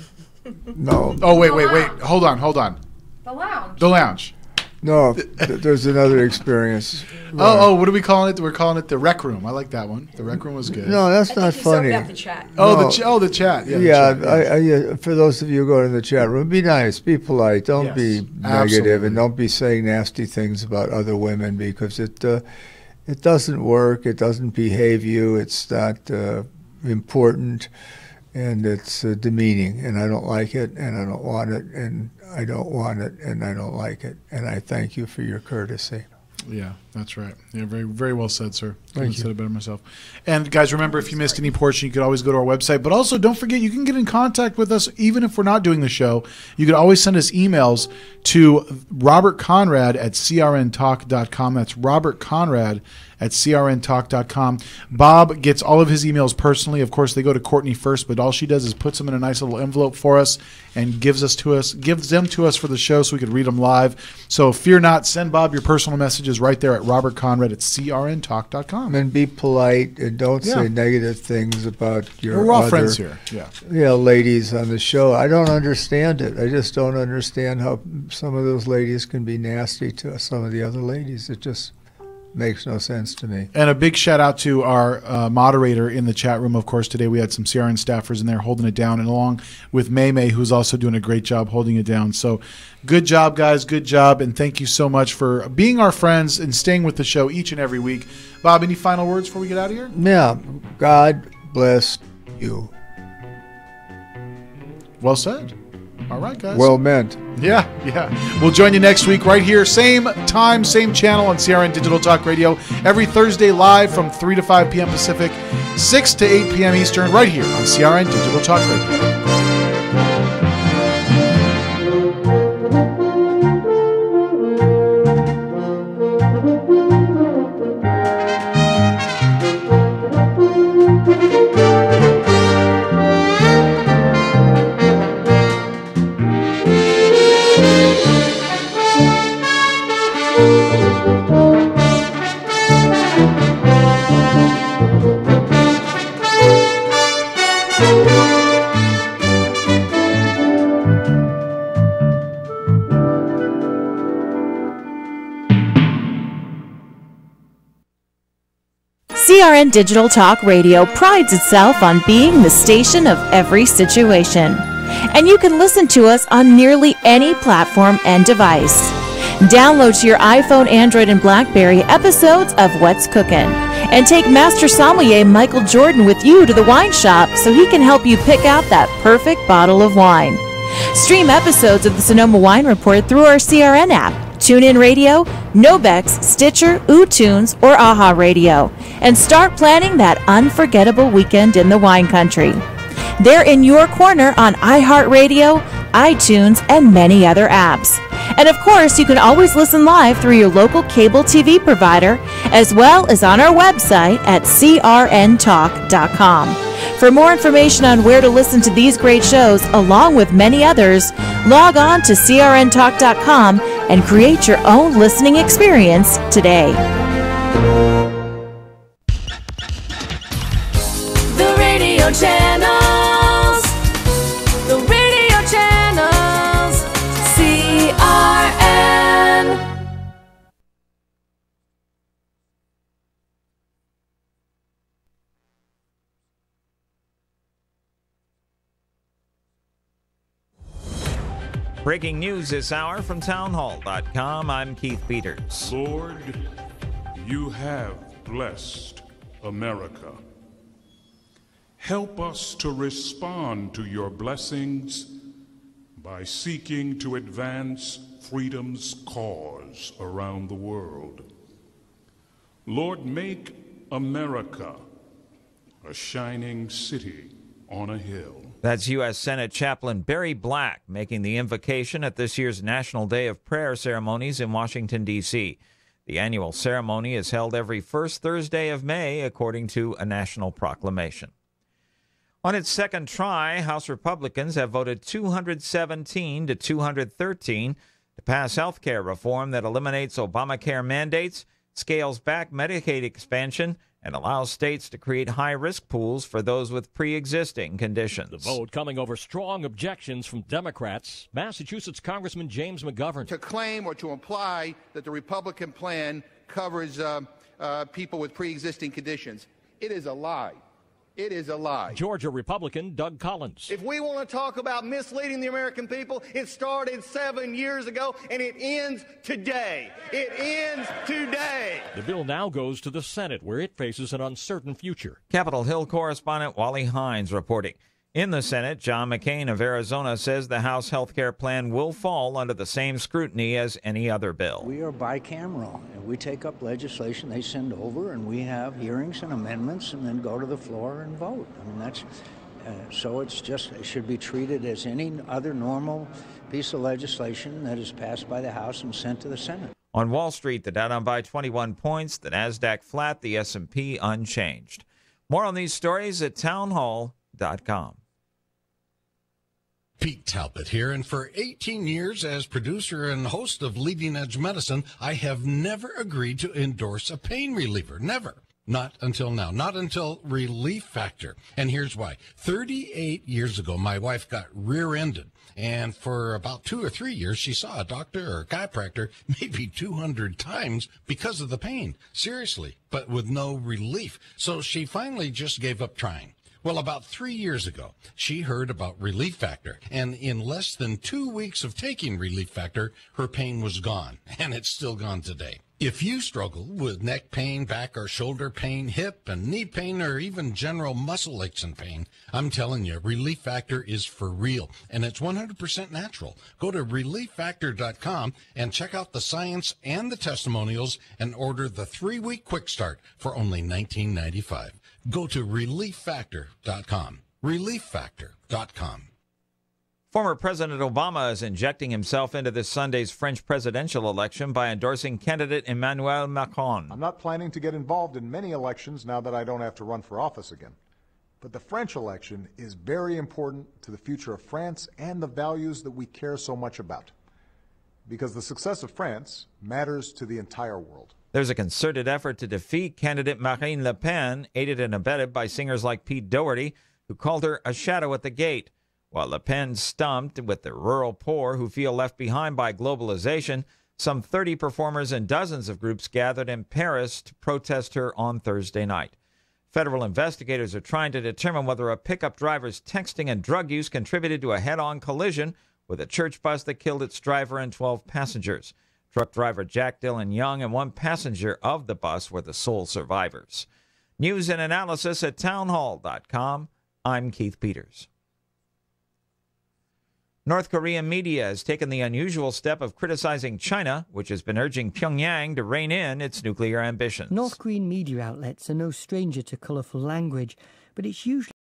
No. Oh, wait, wait, wait. Hold on, hold on. The lounge. The lounge. No, th- there's another experience. Oh, oh, what are we calling it? We're calling it the rec room. I like that one. The rec room was good. No, that's I not think you soaked funny. up the chat. Oh, No. the ch- oh, the chat. Yeah, the Yeah, chat, I, yes. I, yeah, for those of you who go in the chat room, be nice, be polite, don't Yes, be negative, absolutely. and don't be saying nasty things about other women, because it uh, it doesn't work, it doesn't behave you, it's not uh, important, and it's uh, demeaning, and I don't like it, and I don't want it, and I don't want it, and I don't like it, and I thank you for your courtesy. Yeah, that's right. Yeah, very very well said, sir. Thank Couldn't you. have said it better myself. And guys, remember, if you missed any portion, you could always go to our website. But also, don't forget, you can get in contact with us even if we're not doing the show. You can always send us emails to Robert Conrad at C R N talk dot com. That's Robert Conrad at C R N talk dot com. Bob gets all of his emails personally. Of course, they go to Courtney first, but all she does is puts them in a nice little envelope for us and gives us to us, gives them to us for the show so we could read them live. So fear not, send Bob your personal messages right there at Robert Conrad at C R N talk dot com. And be polite, and don't Yeah. say negative things about your We're all other, friends here. Yeah. you know, ladies on the show. I don't understand it. I just don't understand how some of those ladies can be nasty to some of the other ladies. It just makes no sense to me. And a big shout out to our uh, moderator in the chat room. Of course, today we had some C R N staffers in there holding it down, and along with May May, who's also doing a great job holding it down. So good job, guys. Good job. And thank you so much for being our friends and staying with the show each and every week. Bob, any final words before we get out of here? Yeah, God bless you. Well said. All right, guys. Well meant. Yeah, yeah. We'll join you next week right here, same time, same channel on C R N Digital Talk Radio, every Thursday live from three to five p.m. Pacific, six to eight p.m. Eastern, right here on C R N Digital Talk Radio. C R N Digital Talk Radio prides itself on being the station of every situation. And you can listen to us on nearly any platform and device. Download to your iPhone, Android, and BlackBerry episodes of What's Cookin', and take Master Sommelier Michael Jordan with you to the wine shop so he can help you pick out that perfect bottle of wine. Stream episodes of the Sonoma Wine Report through our C R N app, TuneIn Radio, Nobex, Stitcher, UTunes, or AHA Radio, and start planning that unforgettable weekend in the wine country. They're in your corner on iHeartRadio, iTunes, and many other apps. And of course, you can always listen live through your local cable T V provider, as well as on our website at C R N talk dot com. For more information on where to listen to these great shows, along with many others, log on to C R N talk dot com and create your own listening experience today. The radio channel Breaking news this hour from town hall dot com. I'm Keith Peters. Lord, you have blessed America. Help us to respond to your blessings by seeking to advance freedom's cause around the world. Lord, make America a shining city on a hill. That's U S Senate Chaplain Barry Black making the invocation at this year's National Day of Prayer ceremonies in Washington, D C The annual ceremony is held every first Thursday of May, according to a national proclamation. On its second try, House Republicans have voted two hundred seventeen to two hundred thirteen to pass health care reform that eliminates Obamacare mandates, scales back Medicaid expansion, and allows states to create high-risk pools for those with pre-existing conditions. The vote coming over strong objections from Democrats. Massachusetts Congressman James McGovern. To claim or to imply that the Republican plan covers uh, uh, people with pre-existing conditions, it is a lie. It is a lie. Georgia Republican Doug Collins. If we want to talk about misleading the American people, it started seven years ago, and it ends today. It ends today. The bill now goes to the Senate, where it faces an uncertain future. Capitol Hill correspondent Wally Hines reporting. In the Senate, John McCain of Arizona says the House health care plan will fall under the same scrutiny as any other bill. We are bicameral, and we take up legislation they send over, and we have hearings and amendments, and then go to the floor and vote. I mean, that's uh, so it's just, it should be treated as any other normal piece of legislation that is passed by the House and sent to the Senate. On Wall Street, the Dow down by twenty-one points, the NASDAQ flat, the S and P unchanged. More on these stories at town hall dot com. Pete Talbot here, and for eighteen years as producer and host of Leading Edge Medicine, I have never agreed to endorse a pain reliever. Never. Not until now. Not until Relief Factor. And here's why. thirty-eight years ago, my wife got rear-ended, and for about two or three years, she saw a doctor or a chiropractor maybe two hundred times because of the pain. Seriously, but with no relief. So she finally just gave up trying. Well, about three years ago, she heard about Relief Factor, and in less than two weeks of taking Relief Factor, her pain was gone, and it's still gone today. If you struggle with neck pain, back or shoulder pain, hip and knee pain, or even general muscle aches and pain, I'm telling you, Relief Factor is for real, and it's one hundred percent natural. Go to relief factor dot com and check out the science and the testimonials and order the three-week quick start for only nineteen ninety-five. Go to relief factor dot com. relief factor dot com. Former President Obama is injecting himself into this Sunday's French presidential election by endorsing candidate Emmanuel Macron. I'm not planning to get involved in many elections now that I don't have to run for office again. But the French election is very important to the future of France and the values that we care so much about. Because the success of France matters to the entire world. There's a concerted effort to defeat candidate Marine Le Pen, aided and abetted by singers like Pete Doherty, who called her a shadow at the gate. While Le Pen stumped with the rural poor who feel left behind by globalization, some thirty performers and dozens of groups gathered in Paris to protest her on Thursday night. Federal investigators are trying to determine whether a pickup driver's texting and drug use contributed to a head-on collision with a church bus that killed its driver and twelve passengers. Truck driver Jack Dylan Young and one passenger of the bus were the sole survivors. News and analysis at town hall dot com. I'm Keith Peters. North Korean media has taken the unusual step of criticizing China, which has been urging Pyongyang to rein in its nuclear ambitions. North Korean media outlets are no stranger to colourful language, but it's usually